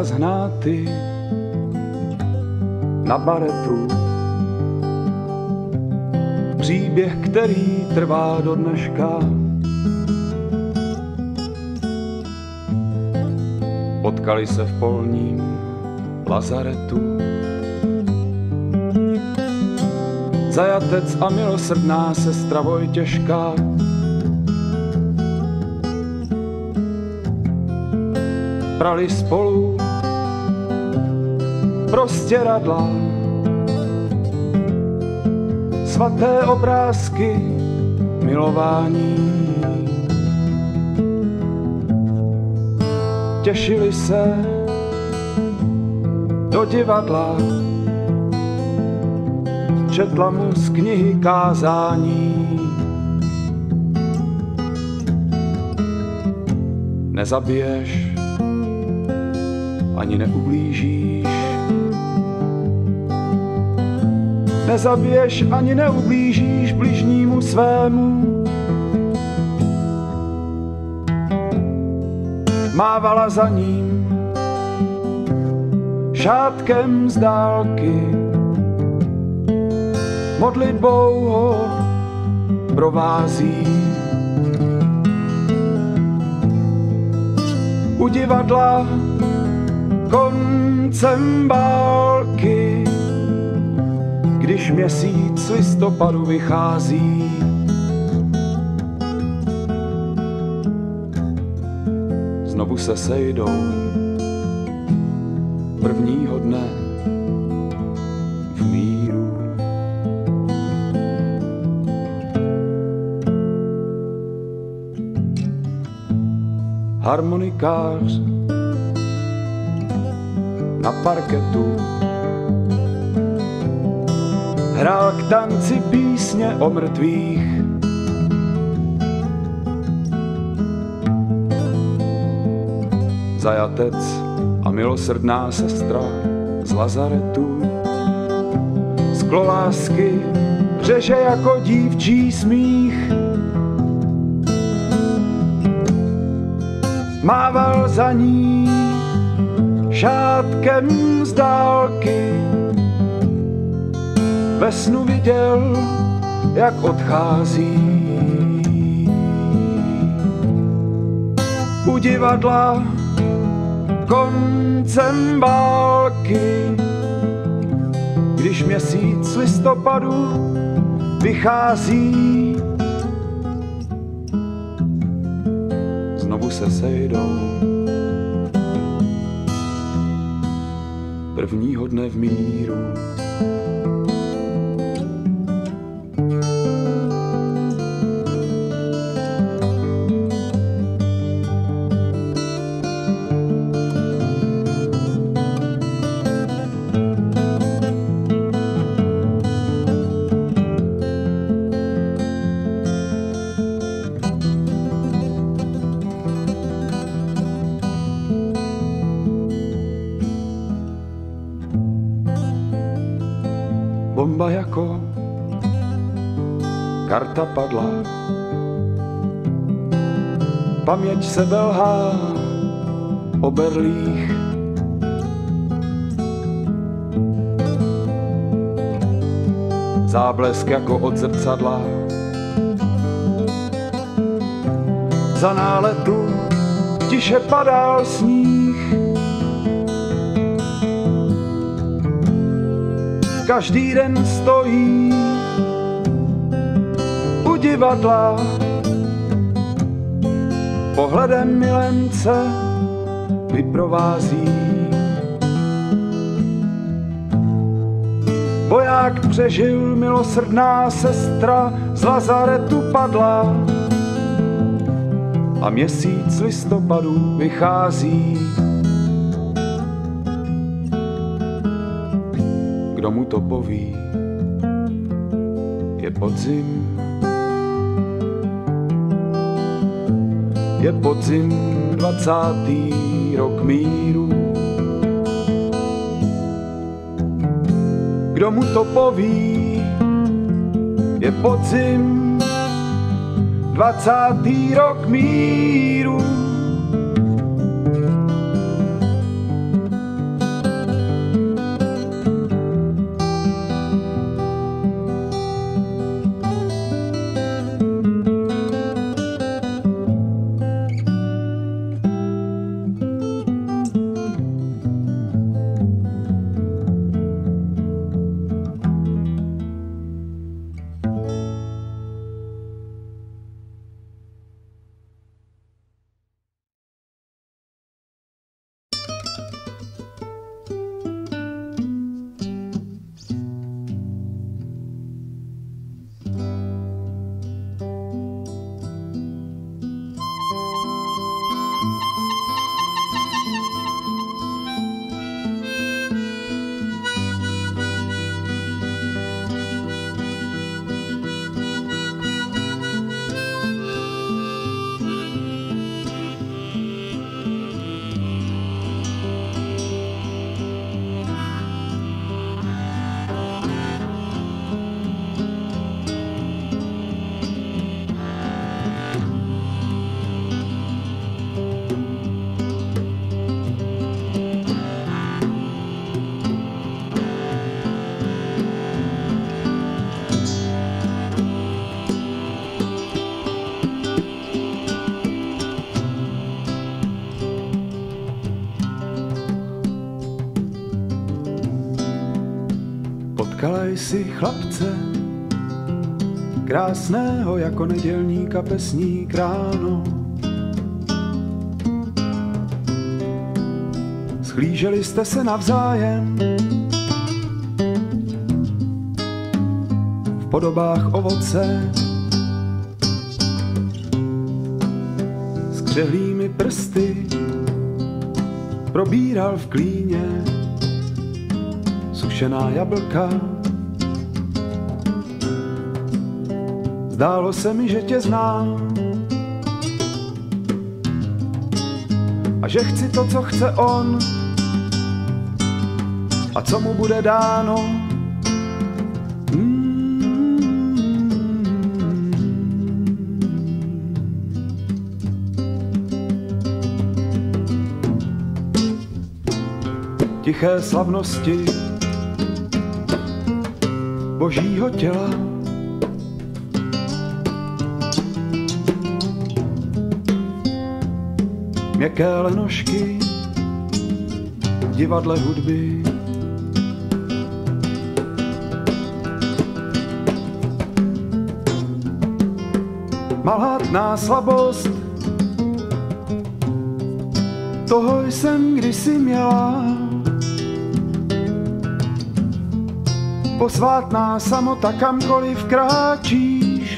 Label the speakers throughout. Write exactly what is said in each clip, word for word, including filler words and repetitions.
Speaker 1: Láska z Hnáty na baretu. Příběh, který trvá do dneška. Potkali se v polním lazaretu. Zajatec a milosrdná sestra Vojtěžka. Prali spolu prostěradla, svaté obrázky milování. Těšili se do divadla, četla mu z knihy kázání. Nezabiješ ani neublížíš, nezabiješ ani neublížíš bližnímu svému. Mávala za ním šátkem z dálky, modlitbou ho provází. U divadla koncem bálky, když měsíc listopadu vychází. Znovu se sejdou prvního dne v míru. Harmonikář na parketu hrál k tanci písně o mrtvých. Zajatec a milosrdná sestra z lazaretu. Sklo lásky řeže jako dívčí smích. Mával za ní šátkem z dálky. Ve snu viděl, jak odchází. U divadla koncem bálky, když měsíc listopadu vychází. Znovu se sejdou prvního dne v míru. Bomba jako karta padla, paměť se belhá o berlích. Záblesk jako od zrcadla, za náletu tiše padal sníh. Každý den stojí u divadla, pohledem milence vyprovází. Voják přežil, milosrdná sestra z lazaretu padla a měsíc listopadu vychází. Kdo mu to poví, je podzim, je podzim, dvacátý rok míru. Kdo mu to poví, je podzim, dvacátý rok míru. Potkala jsi chlapce, krásného jako nedělní kapesník ráno. Schlíželi jste se navzájem v podobách ovoce, s křehlými prsty probíral v klíně sušená jablka. Zdálo se mi, že tě znám a že chci to, co chce on a co mu bude dáno. Tiché slavnosti božího těla, měkké lenošky v divadle hudby. Malátná slabost, toho jsem kdysi měla. Posvátná samota, kamkoliv kráčíš,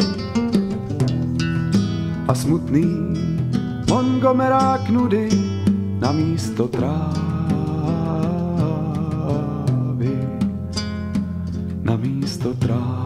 Speaker 1: a smutný Montgomerák nudy na místo trávy, na místo trávy.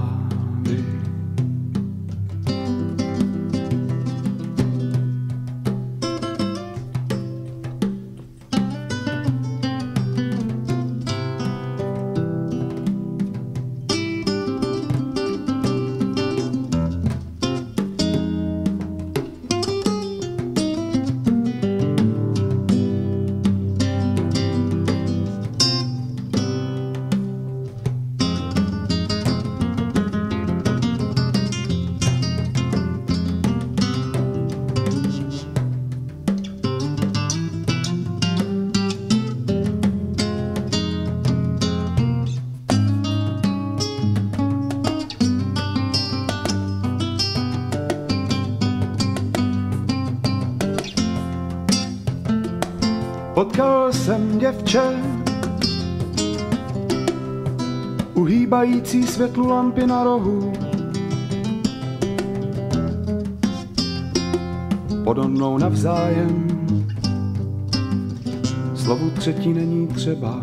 Speaker 1: Potkal jsem děvče, uhýbající světlu lampy na rohu. Podo mnou navzájem, slovu třetí není třeba.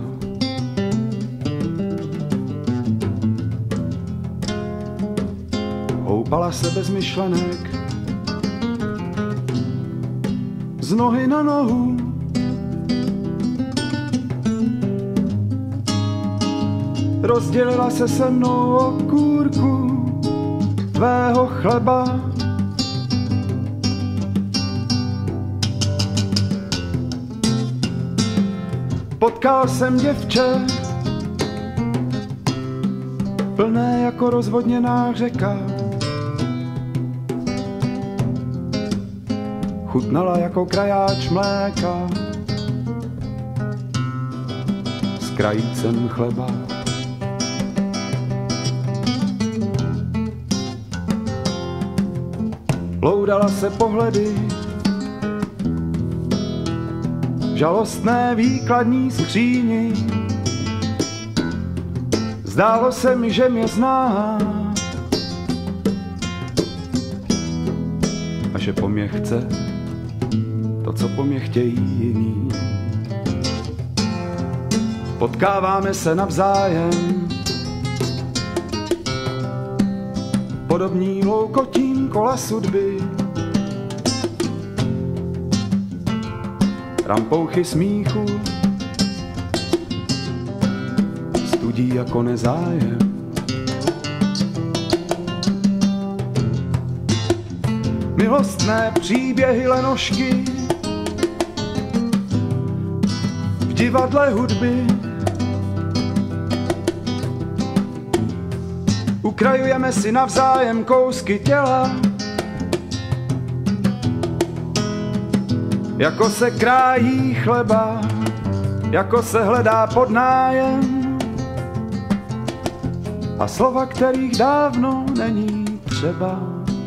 Speaker 1: Houpala se bez myšlenek, z nohy na nohu. Rozdělila se se mnou o kůrku tvého chleba. Potkal jsem děvče, plné jako rozvodněná řeka. Chutnala jako krajáč mléka s krajícem chleba. Loudala se pohledy, žalostné výkladní skříni. Zdálo se mi, že mě zná a že po mně chce to, co po mně chtějí jiní. Potkáváme se navzájem, podobní loukotím kola sudby. Rampouchy smíchu studí jako nezájem. Milostné příběhy lenošky v divadle hudby. Ukrajujeme si navzájem kousky těla, jako se krájí chleba, jako se hledá podnájem. a slova, kterých dávno není třeba.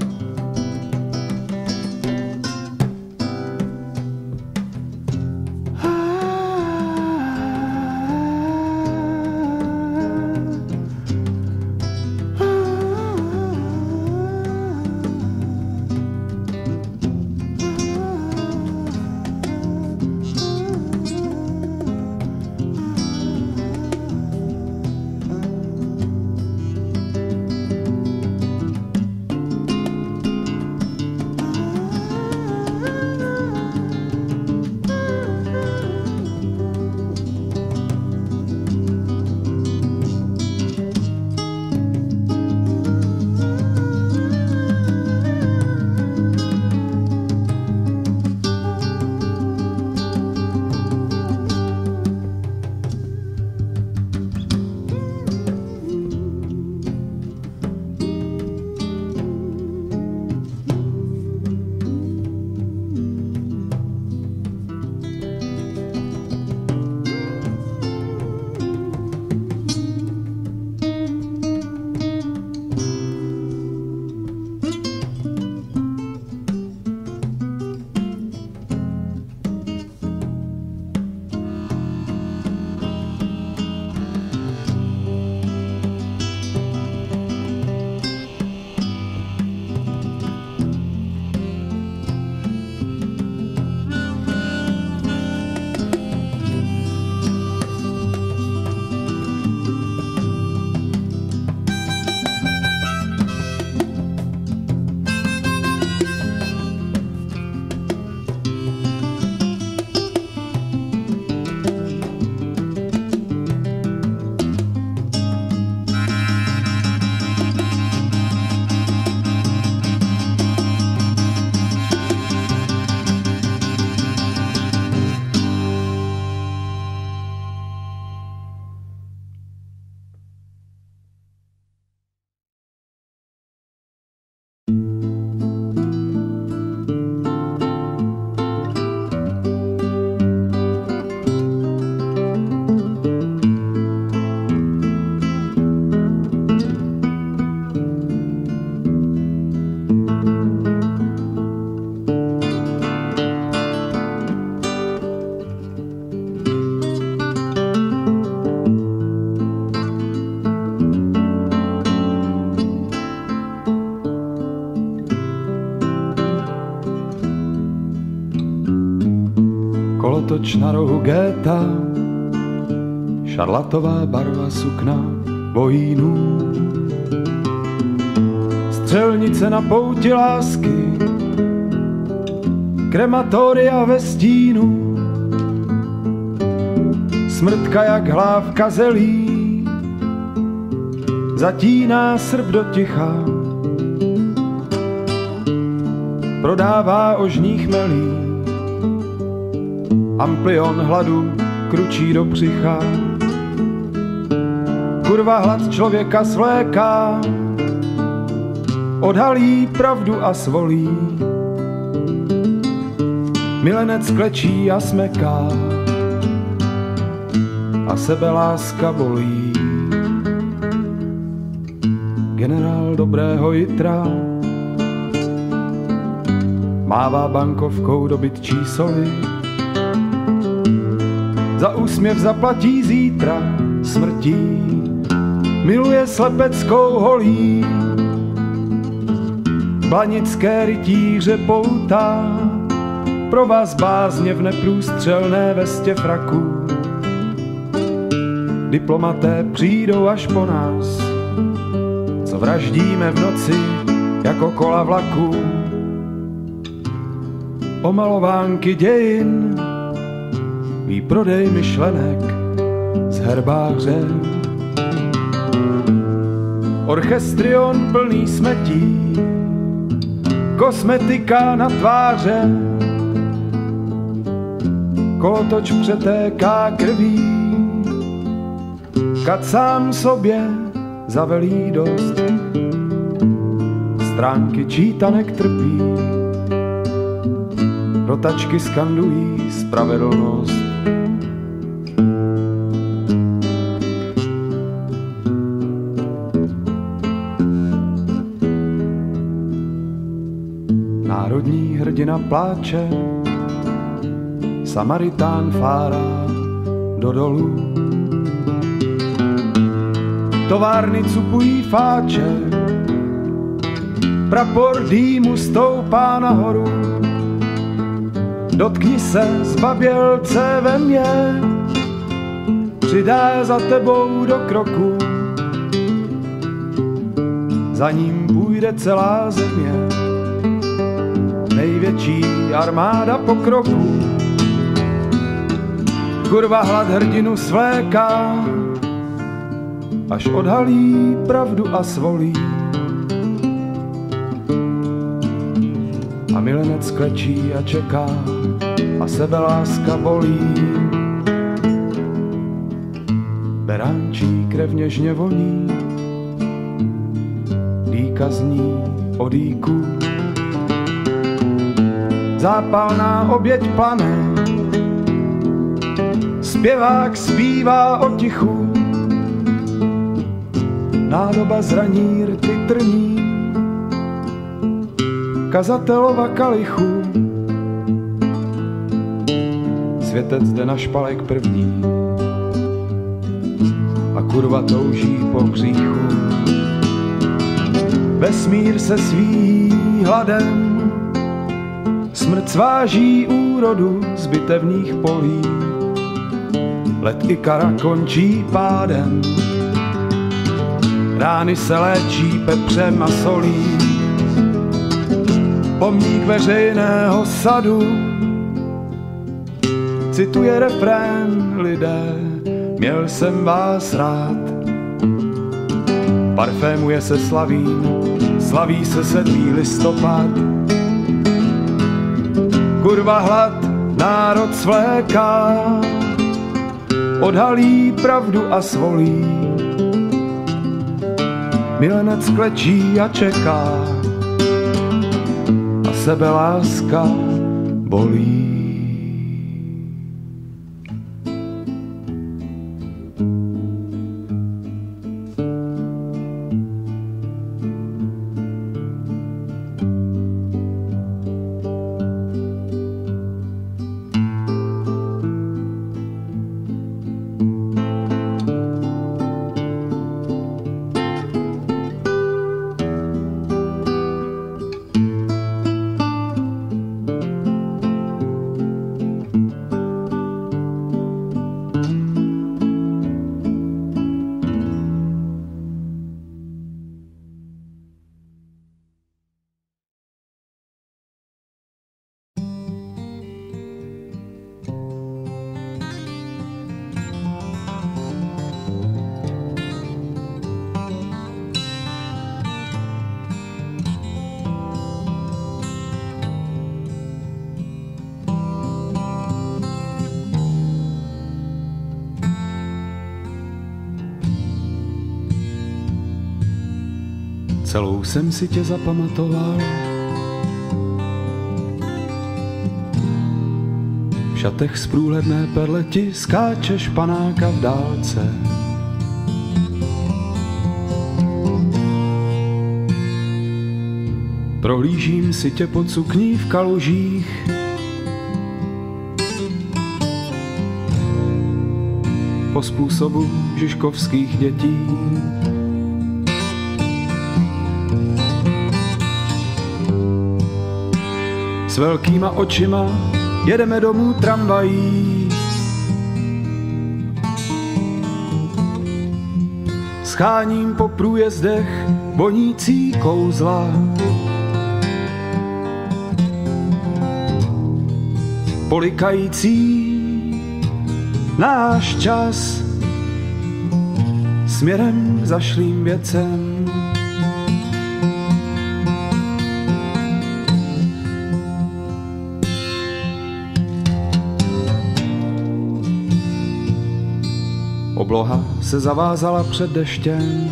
Speaker 1: Kolotoč na rohu géta, šarlatová barva sukna bohínů, střelnice na pouti lásky, krematoria ve stínu, smrtka jak hlávka zelí, zatíná srp do ticha, prodává ožní chmelí, amplion hladu kručí do břicha. Kurva hlad člověka svléká, odhalí pravdu a svolí. Milenec klečí a smeká a sebeláska bolí. Generál dobrého jitra mává bankovkou do bytčí soli. Za úsměv zaplatí zítra smrtí, miluje slepeckou holí. Blanické rytíře poutá, pro vás bázně v neprůstřelné vestě fraku. Diplomaté přijdou až po nás, co vraždíme v noci jako kola vlaku. Omalovánky dějin, výprodej myšlenek z herbáře. Orchestrion plný smetí, kosmetika na tváře. Kolotoč přetéká krví, kat sám sobě zavelí dost. Stránky čítanek trpí, rotačky skandují spravedlnost. národní hrdina pláče, Samaritán fárá do dolů. Továrny cupují fáče, prapor dýmu stoupá nahoru. Dotkni se zbabělce ve mně, přidá za tebou do kroku. Za ním půjde celá země, největší armáda pokroku. Kurva hlad hrdinu svléká, až odhalí pravdu a svolí. A milenec klečí a čeká a sebeláska bolí. Beránčí krev něžně voní, dýka zní o dýku. Zápalná oběť plane, zpěvák zpívá o tichu. Nádoba zraní rty trní, kazatelova kalichu. Světec jde na špalek první a kurva touží po hříchu. Vesmír se svíjí hladem, smrt sváží úrodu z bitevných polí. Let Ikara končí pádem, rány se léčí pepřem a solí. Pomník veřejného sadu cituje refrén: lidé, měl jsem vás rád. Parfémuje se slavín, slaví se sedmý listopad. Kurva hlad národ svléká, odhalí pravdu a svolí. Milenec klečí a čeká a sebeláska bolí. Celou jsem si tě zapamatoval, v šatech z průhledné perleti skáčeš panáka v dálce. Prohlížím si tě pod sukní v kalužích, po způsobu žižkovských dětí. S velkýma očima jedeme domů tramvají. Scháním po průjezdech vonící kouzla. Polikající náš čas směrem k zašlým věcem. Obloha se zavázala před deštěm,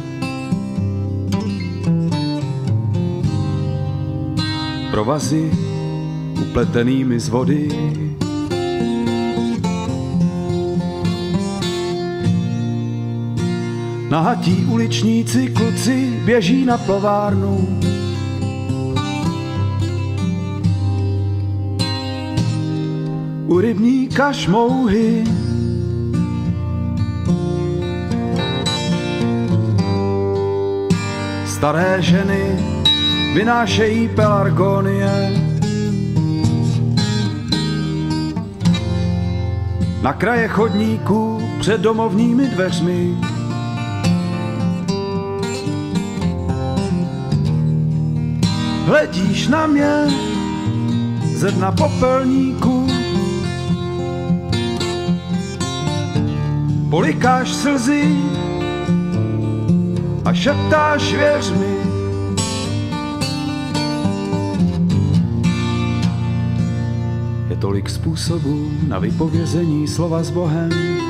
Speaker 1: provazy upletenými z vody. Nahatí uličníci kluci běží na plovárnu. u rybníka šmouhy. Staré ženy vynášejí pelargonie. Na kraje chodníků před domovními dveřmi. Hledíš na mě ze dna popelníku. Polikáš slzy a šeptáš věř mi. Je tolik způsobů na vypovězení slova s Bohem.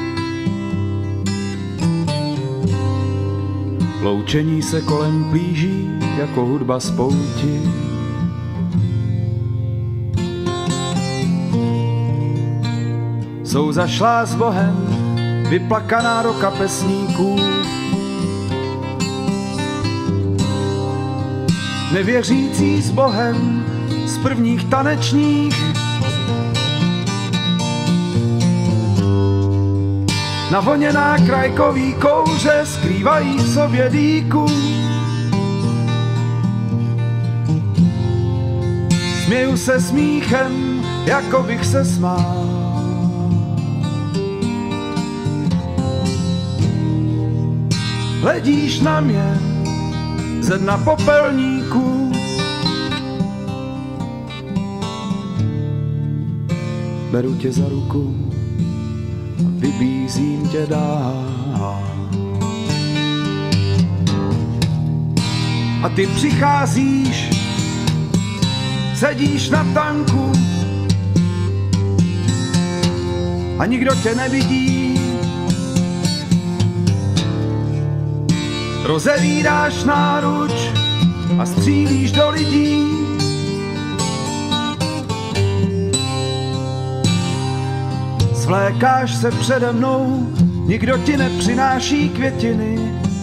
Speaker 1: Loučení se kolem plíží jako hudba z pouti. Jsou zašlá s Bohem, vyplakaná do kapesníků. Nevěřící s Bohem z prvních tanečních. Navoněná krajkový kouře skrývají v sobě dýku. Směju se smíchem, jako bych se smál. Hledíš na mě ze dna popelníku. Beru tě za ruku a vybízím tě dál. A ty přicházíš, sedíš na tanku a nikdo tě nevidí. Rozevíráš náruč a střílíš do lidí. Svlékáš se přede mnou, nikdo ti nepřináší květiny.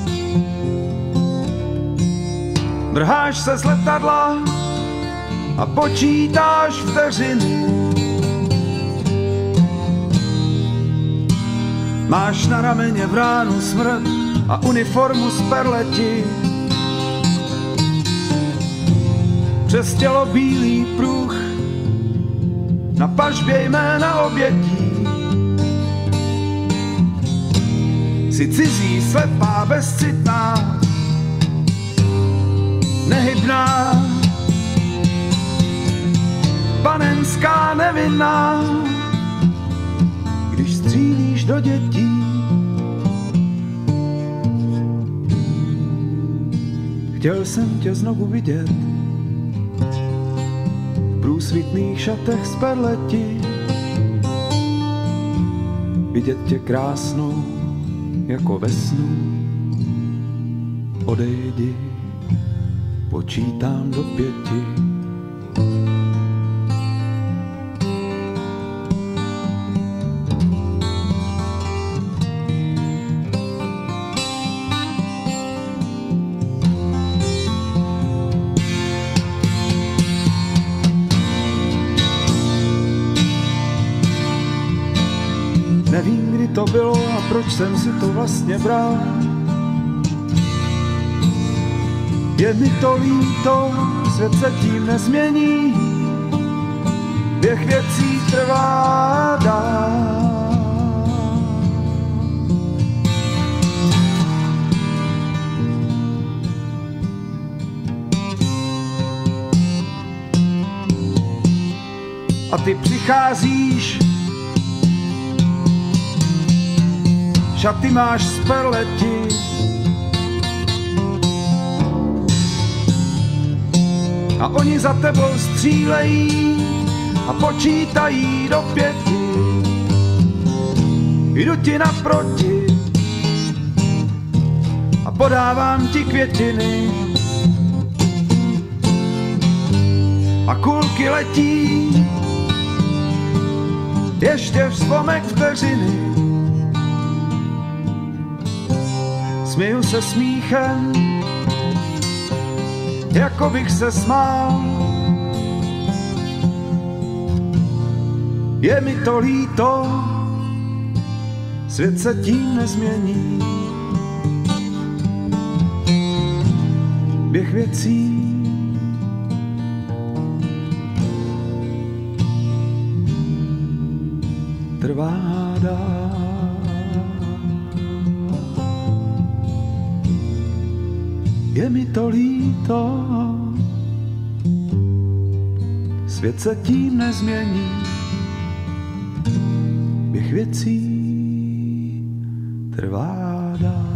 Speaker 1: Vrháš se z letadla a počítáš vteřiny. Máš na rameně vránu smrt a uniformu z perleti. Přes tělo bílý pruh, na pažbě jména obětí. Jsi cizí, slepá, bezcitná, nehybná, panenská, nevinná, když střílíš do dětí. Chtěl jsem tě znovu vidět v průsvitných šatech z perleti. Vidět tě krásnou jako ve snu. Odejdi, počítám do pěti. Nevím, kdy to bylo a proč jsem si to vlastně bral. Je mi to líto, svět se tím nezmění, běh věcí trvá dál. A ty přicházíš, šaty máš z perleti. A oni za tebou střílejí a počítají do pěti. Jdu ti naproti a podávám ti květiny. A kulky letí, ještě vzpomek vteřiny. Směju se smíchem, jako bych se smál. Je mi to líto, svět se tím nezmění. Běh věcí trvá dál. Je mi to líto, svět se tím nezmění. Běh věcí trvá dál.